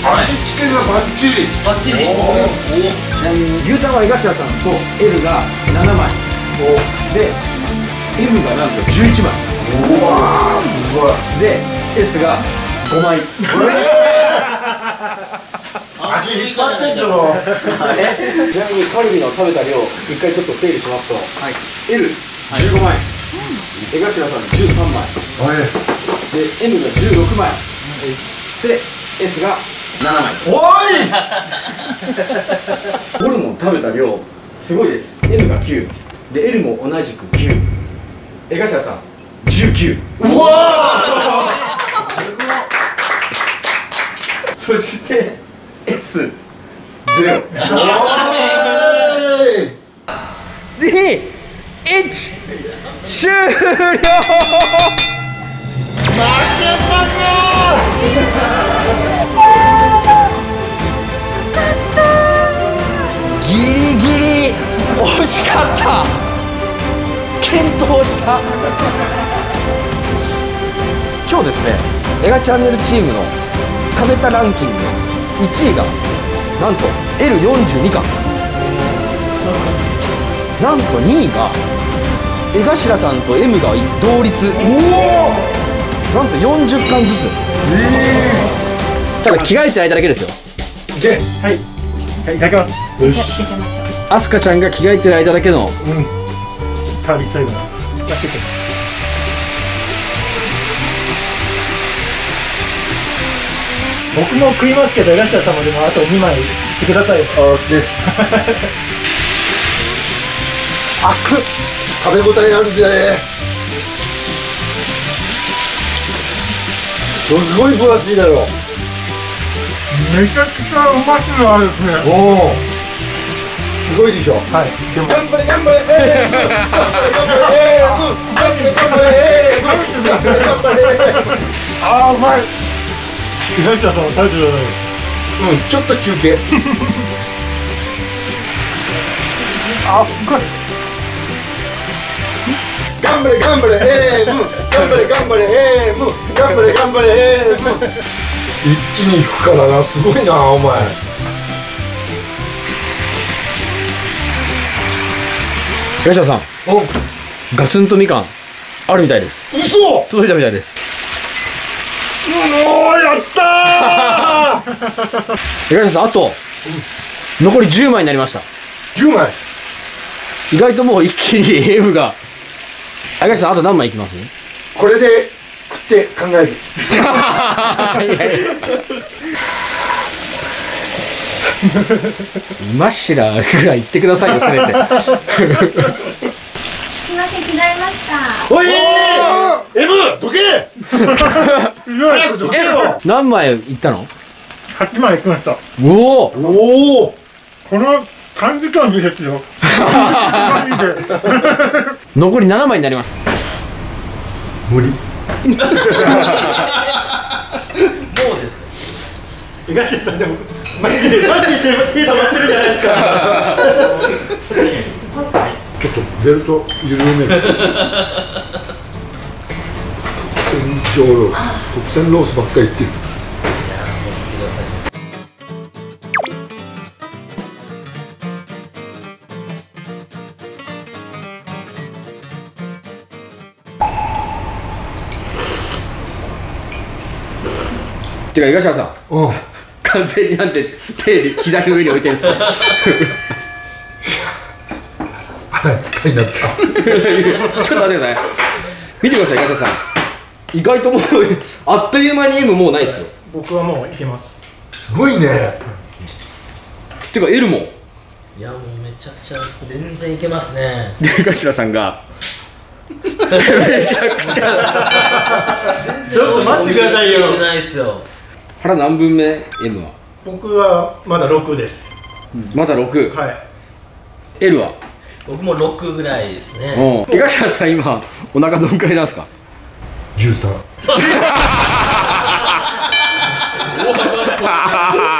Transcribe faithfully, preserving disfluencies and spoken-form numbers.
味付けがバッチリ。 バッチリ。 ちなみに牛タンは江頭さんと エル がななまいで エム がなんとじゅういちまい。 うわーすごい。 で エス がごまい。 味引っ張ってんだろ。 ちなみにカルビの食べた量一回ちょっと整理しますと、はい、エルじゅうごまい、江頭さんじゅうさんまい、で エム がじゅうろくまい、で エス がななまい。 おいホルモン食べた量すごいです。 エム がきゅうで エル も同じくきゅう、江頭さんじゅうきゅう。 うわーそして エス ゼロ。に、いち、終了。負けたぞー。ギリギリ惜しかった。健闘した。今日ですね、映画チャンネルチームの食べたランキングいちいがなんと エルよんじゅうに 貫、なんとにいが江頭さんと エム が同率。なんとよんじゅっかんずつ。ただ着替えてないだけですよ。 いけ。 はい、じゃあいただきます。よし、 アスカちゃんが着替えてる間だけの、 うん、 サービスタイムだ。僕も食いますけど、江頭様でもあとにまいいってくださいよ。 オッケー。あく食べ応えあるぜ。すごい分厚いだろ。 めちゃくちゃうまくあるですね。 おお、すごいでしょ。 はい、でも頑張れ頑張れ、えー、頑張れ頑張れ、えー、頑張れ頑張れ、えー、頑張れ頑張れ。 あーうまい。江頭さんも食べてください。 うん、ちょっと休憩。 あ、深い。 頑張れ頑張れ、えー、頑張れ頑張れ、えー、頑張れ頑張れ、えー、一気にいくからな、すごいなお前。 江頭さん、 お、 ガツンとみかんあるみたいです。 嘘。 届いたみたいです。 もうやったー。 江頭さん、あと残りじゅうまいになりました。 じゅうまい。 意外ともう一気に エム が。江頭さん、あと何枚いきます？ これで食って考える。 いやいやマシラぐらい言ってくださいよ、せめて。 すいません、着替えました。 おいー、エムどけ。早くどけよ。 何枚いったの？ はちまいいきました。 おおおお、 この短時間ですよ。 残りななまいになります。 無理。 もうですか？ 江頭さんでもマジでマジで手止まってるじゃないですか。 ちょっとベルト緩める。特選上ロース、特選ロースばっかり言ってる。 てか江頭さん、 うん、 完全になんで手膝の上に置いてるんですか？ 腹いっぱいになった。 ちょっと待ってください。見てください、江頭さん。意外ともうあっという間に エム もうないですよ。 僕はもういけます。 すごいね。 てか エル も。 いやもうめちゃくちゃ全然いけますね。 江頭さんがめちゃくちゃちょっと待ってくださいよ。 いけないっすよ。 腹何分目 エム は？ 僕はまだろくです。 まだろく。 はい。 エル は？ 僕もろくぐらいですね。 江頭さん今お腹どんくらいなんですか？ じゅうさん。